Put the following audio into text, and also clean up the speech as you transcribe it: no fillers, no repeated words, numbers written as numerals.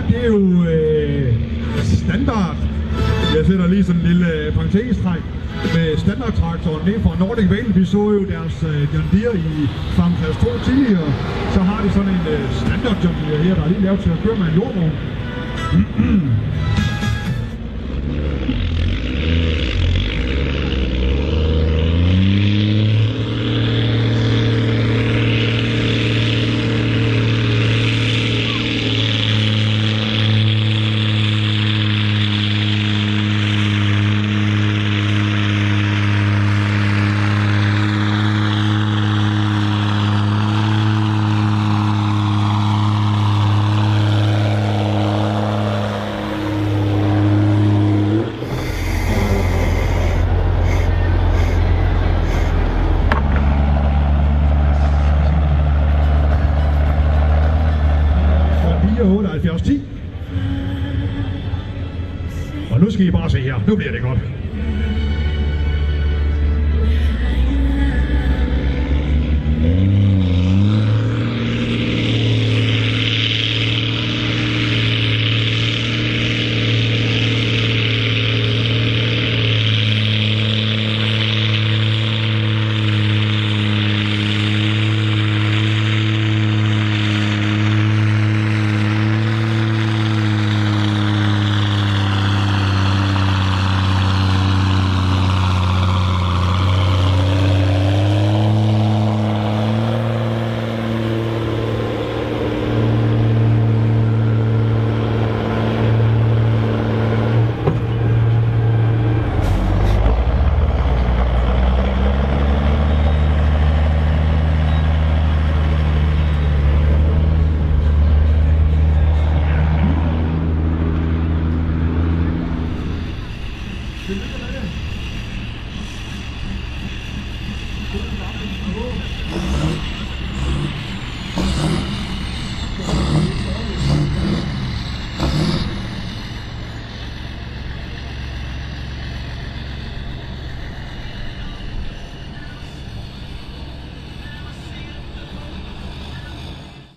det er jo standard. Jeg sætter lige sådan en lille parentestræk med standardtraktoren ned fra Nordic Vale. Vi så jo deres John Deere i Farm Class 2 tidligere. Så har de sådan en standard John Deere her, der er lige lavet til at køre med en jordvogn. Og nu skal I bare se her. Nu bliver det godt.